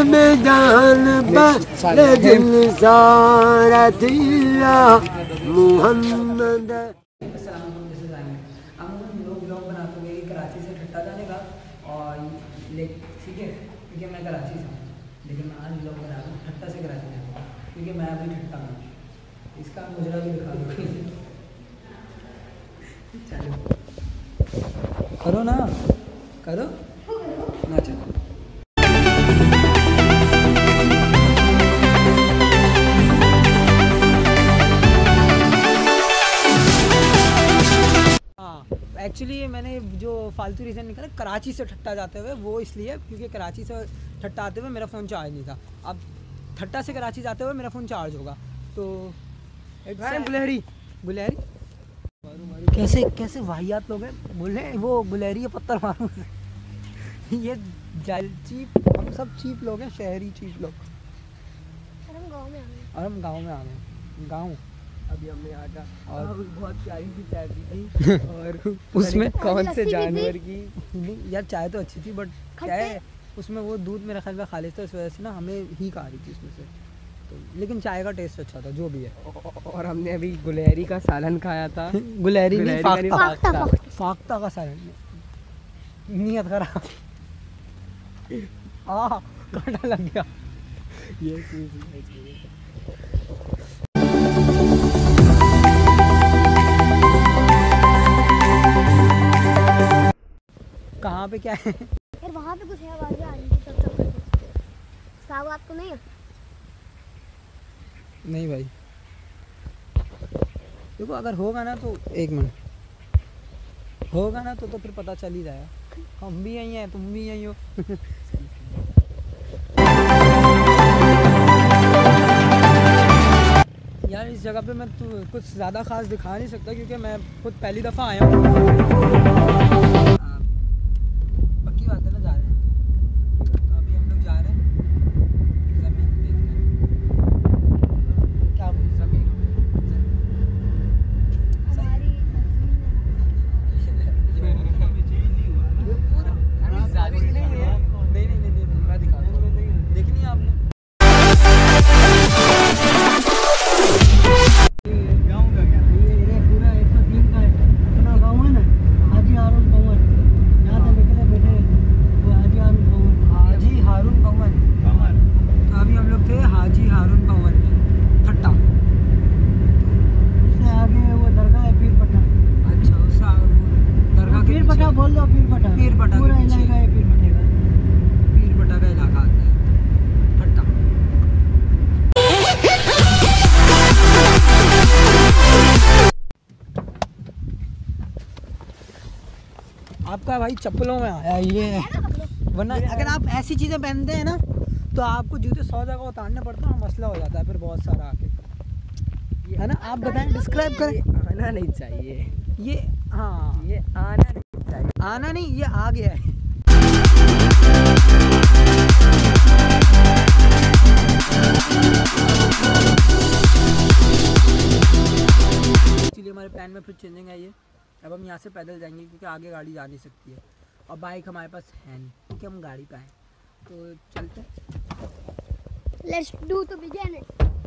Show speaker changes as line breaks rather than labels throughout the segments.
में जान बले दिल सारा दिया मोहम्मद।
हम लोग ब्लॉग बनाते हुए कराची से ठट्टा जाने का और ठीक है, क्योंकि मैं कराची से हूँ, लेकिन मैं आज ब्लॉग बना रहा हूँ ठट्टा से कराची जाने का, क्योंकि मैं अभी ठट्टा हूँ। इसका मुजरा भी दिखा दो। चलो करो ना, करो ना, चलो। एक्चुअली मैंने जो फालतू रीज़न निकाला कराची से ठट्टा जाते हुए, वो इसलिए क्योंकि कराची से ठट्टा आते हुए मेरा फ़ोन चार्ज नहीं था। अब ठट्टा से कराची जाते हुए मेरा फ़ोन चार्ज होगा, तो गुलहरी गुलहरी कैसे कैसे वाहियात लोग हैं, बोले वो गुलहरी है पत्थर मारूं। ये चीप, हम सब चीप लोग हैं, शहरी चीप लोग। और हम गाँव में आ गए। गाँव
अभी हमने आटा
और
बहुत प्यारी सी चाय पी थी
और उसमें
कौन से जानवर की
यार चाय तो अच्छी थी, बट क्या है उसमें वो दूध मेरा ख्याल में खालिश था, इस वजह से ना हमें ही आ रही थी उसमें से, तो लेकिन चाय का टेस्ट अच्छा था जो भी है।
और हमने अभी गुलहरी का सालन खाया था।
गुलहरी नहीं,
फाख्ता
फाख्ता का सालन। नियत खराब, कांटा लग गया। कहाँ पे क्या है
यार, वहाँ पे कुछ है, आवाज़ें आ रही थी तब तक। साहब आपको नहीं है?
नहीं भाई, देखो अगर होगा ना तो एक मिनट होगा ना तो फिर पता चल ही जाएगा। हम भी यहीं हैं, तुम भी यहीं हो। यार इस जगह पे मैं तो कुछ ज़्यादा ख़ास दिखा नहीं सकता, क्योंकि मैं खुद पहली दफ़ा आया हूँ। पक्की बात है ना, जा रहे हैं तो अभी हम लोग जा रहे हैं ज़मीन देखने। क्या ज़मीन नहीं, मैं दिखाता हूँ, देखनी है आपने।
बोल दो पीर पटा पूरा इलाका है
पीर पटा का इलाका आता है ठट्टा। आपका भाई चप्पलों में आया ये, वरना अगर आप ऐसी चीज़ें पहनते हैं ना तो आपको जूते 100 जगह उतारने पड़ते हैं और मसला हो जाता है फिर बहुत सारा आके, है ना। आप बताएं, डिस्क्राइब करें।
आना नहीं चाहिए
ये, हाँ
ये आना नहीं चाहिए,
आना नहीं, ये आ गया है। एक्चुअली हमारे प्लान में फिर चेंजिंग है ये, अब हम यहाँ से पैदल जाएंगे क्योंकि आगे गाड़ी जा नहीं सकती है और बाइक हमारे पास है नहीं क्योंकि हम गाड़ी पे आए, तो चलते हैं।
Let's do the beginning.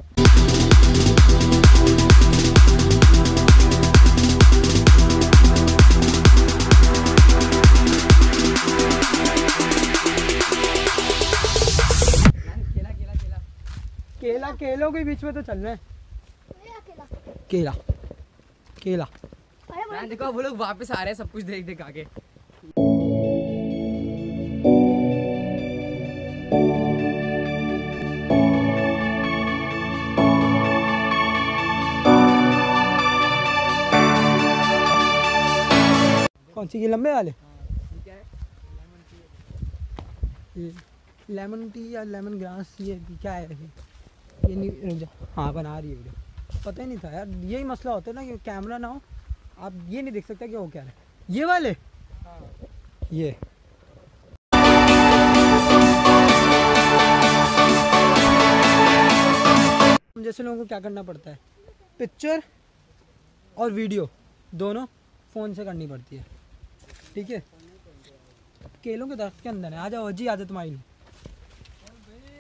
केला केलों के बीच में तो चल रहे हैं। केला केला
देखो वो लोग वापस आ रहे हैं सब कुछ देख देख आगे।
कौन सी, ये लंबे वाले? लेमन टी या लेमन ग्रास, ये क्या है ये नहीं, रुक जा, हाँ बना रही है वीडियो। पता ही नहीं था यार, यही मसला होता है ना कि कैमरा ना हो, आप ये नहीं देख सकते कि वो क्या है। ये वाले, ये जैसे लोगों को क्या करना पड़ता है, पिक्चर और वीडियो दोनों फ़ोन से करनी पड़ती है, ठीक है। केलों के दरख्त के अंदर है, आ जाओ अजी, आ जाओ तुम्हारी।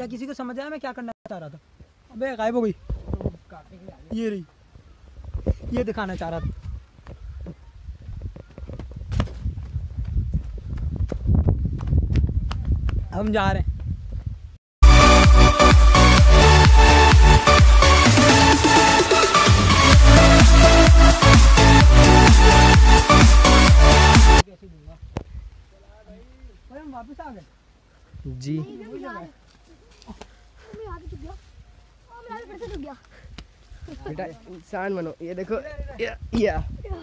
क्या किसी को समझ आया मैं क्या करना चाह रहा था? अबे गायब हो गई। ये रही, ये दिखाना चाह रहा था। हम जा रहे हैं। हम वापस आ गए
जी। बेटा इंसान बनो, ये देखो या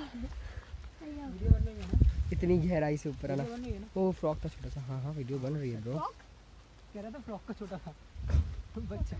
इतनी गहराई से ऊपर आना। वो फ्रॉक था छोटा सा। हाँ हाँ वीडियो बन रही है ब्रो।
कह रहा था फ्रॉक का छोटा था बच्चा।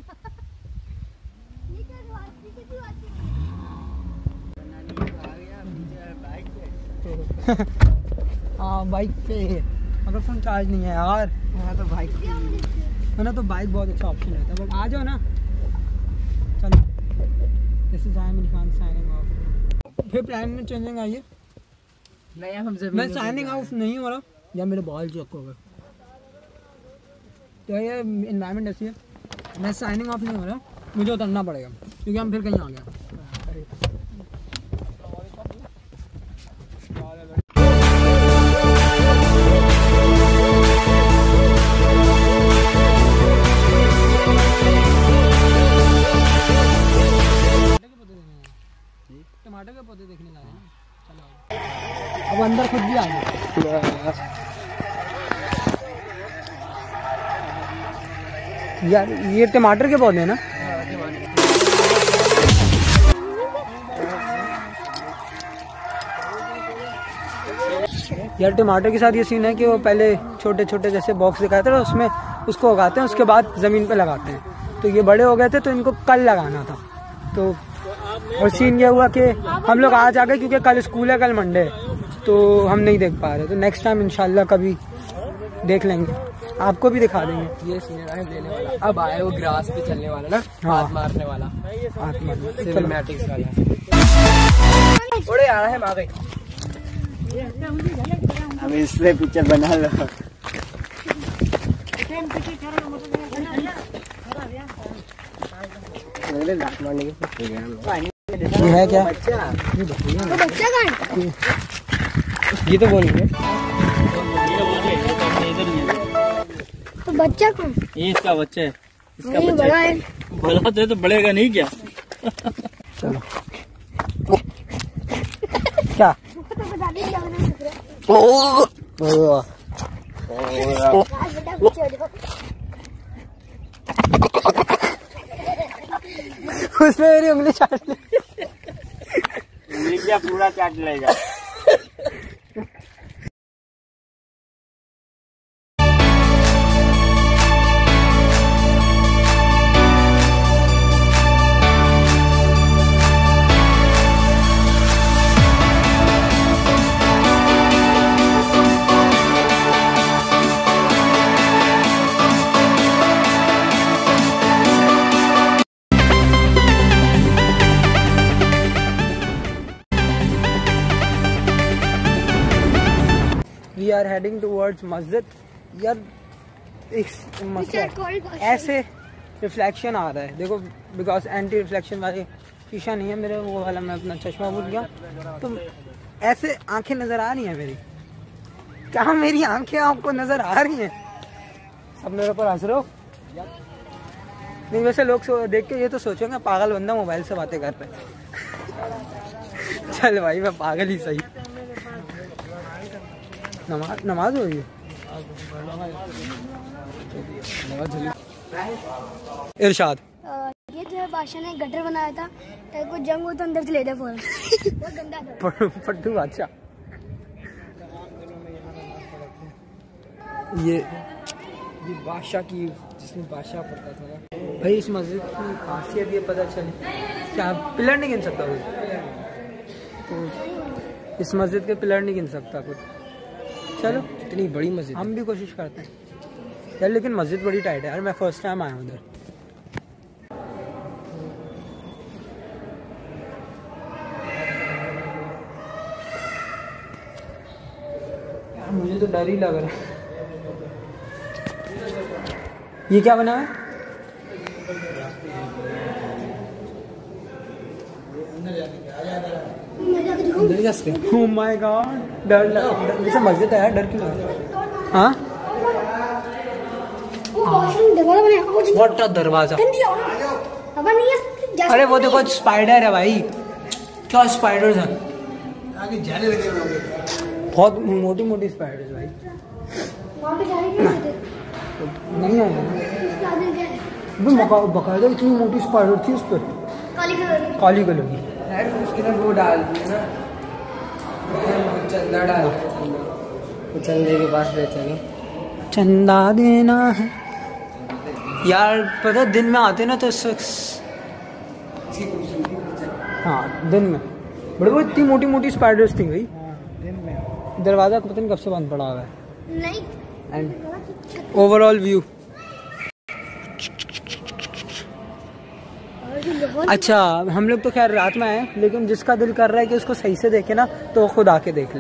हाँ बाइक पे अगर फोन चार्ज नहीं है यार।
हाँ तो बाइक
ना तो बाइक बहुत अच्छा ऑप्शन रहता है। बट आ जाओ ना, चलो। This is I am Irfan signing off. फिर प्लान में चेंजिंग आई है।
नहीं हम जमीन
मैं साइनिंग ऑफ नहीं हो रहा या मेरे बॉल चेक हो गए। तो ये इन्वायरमेंट ऐसी है, मैं साइनिंग ऑफ नहीं हो रहा, मुझे उतरना पड़ेगा क्योंकि हम फिर कहीं आ गए। टमाटर के पौधे देखने जा रहे हैं। चलो अब अंदर खुद भी आ गए यार। ये टमाटर के पौधे हैं ना? यार टमाटर के साथ ये सीन है कि वो पहले छोटे छोटे जैसे बॉक्स दिखाए थे, उसमें उसको उगाते हैं, उसके बाद ज़मीन पे लगाते हैं। तो ये बड़े हो गए थे तो इनको कल लगाना था। तो और सीन ये हुआ कि हम लोग आज आ गए क्योंकि कल स्कूल है, कल मंडे है, तो हम नहीं देख पा रहे। तो नेक्स्ट टाइम इंशाल्लाह कभी देख लेंगे, आपको भी दिखा देंगे।
ये सीनियर है लेने वाला। अब आए वो ग्रास पे चलने वाला ना,
हाँ।
हाथ मारने वाला,
हाथ मारने
सिनेमैटिक्स वाला। ओए आ रहा है, आ गई।
अब इससे पिक्चर बना लो।
लात मारने के
ये है क्या?
तो बच्चा कहाँ है?
ये तो बोलेंगे।
तो बच्चा कौन?
ये इसका बच्चा है। इसका
नहीं,
बच्चा
बड़ा है।
बड़ा तो बढ़ेगा नहीं क्या?
चलो क्या?
तो बता दे क्या होना है। आज बेटा पीछे हो जाओ।
उसमें मेरी उंगली चाट ली।
ये क्या पूरा चाट लेगा?
We are heading towards मस्जिद। यार इस मस्जिद ऐसे रिफ्लेक्शन आ रहा है, देखो, बिकॉज एंटी रिफ्लेक्शन वाले शीशा नहीं है मेरे, वो वाला मैं अपना चश्मा भूल गया। तो ऐसे आंखें नज़र आ रही हैं मेरी। क्या मेरी आंखें आपको नज़र आ रही हैं? सब मेरे ऊपर हंस रहे हो? नहीं, वैसे लोग देख के ये तो सोचेंगे पागल बंदा मोबाइल से बातें कर रहे हैं। चल भाई मैं पागल ही सही। नमाज हो रही है। इरशाद
ये जो है बादशाह ने गटर बनाया था ताकि कोई जंग हो तो अंदर से ले जाए फौरन। बहुत गंदा था।
पट्टू बादशाह। ये
बादशाह की, जिसमें बादशाह पड़ता था ना।
भाई इस मस्जिद की खासियत ये पता चली क्या पिलर नहीं गिन सकता कोई? तो इस मस्जिद के पिलर नहीं गिन सकता कोई। चलो
इतनी बड़ी मस्जिद,
हम भी कोशिश करते हैं यार, लेकिन मस्जिद बड़ी टाइट है यार। मैं फर्स्ट टाइम आया हूँ उधर। मुझे तो डर ही लग रहा है। ये क्या बना है? Oh my God, डर जैसे मस्जिद है यार, डर क्यों लगा? हाँ व्हाट अ दरवाजा। अरे वो देखो स्पाइडर है भाई, क्या स्पाइडर्स हैं, आगे जाने लगे बहुत मोटी मोटी स्पाइडर्स भाई। नहीं आया बकायदा इतनी मोटी स्पाइडर थी उस पर, काली कलर की।
उसके अंदर वो डाल दिया ना, चंदा डाल, चंदे के पास ले चलो,
चंदा देना है यार। पता दिन में आते ना तो हाँ दिन में बड़े वो इतनी मोटी मोटी स्पाइडर्स थी भाई।
दिन में
दरवाजा पता नहीं कब से बंद पड़ा हुआ है।
नहीं
एंड ओवरऑल व्यू अच्छा। हम लोग तो खैर रात में आए, लेकिन जिसका दिल कर रहा है कि उसको सही से देखे ना तो वो खुद आके देख ले।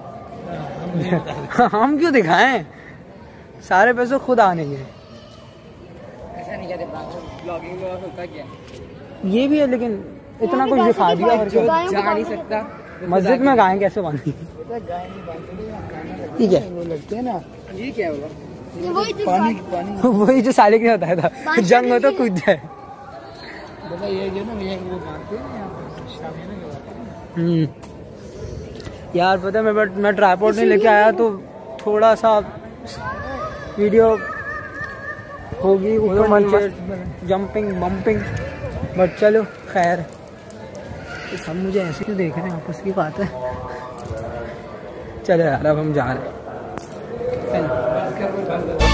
हम क्यों दिखाएं, सारे पैसे खुद आने के।
ऐसा नहीं कहते, ब्लॉगिंग में होता क्या,
ये भी है लेकिन इतना कुछ दिखा दिया और
जो जा नहीं सकता
मस्जिद में गायें कैसे बांधी। ठीक है
वो लगते हैं ना। ये क्या होगा,
पानी
वही जो साले के बताया था, जंग हो तो कूद जाए।
बता ये जो ना ये वो मारते हैं यहाँ पर शामियाना के बात है।
यार पता है मैं ट्राइपॉड नहीं लेके आया तो थोड़ा सा वीडियो होगी ऊपर नीचे जंपिंग बम्पिंग, बट चलो खैर। तो सब मुझे ऐसे क्यों देख रहे हैं, आपस की बात है। चलो यार अब हम जा रहे हैं।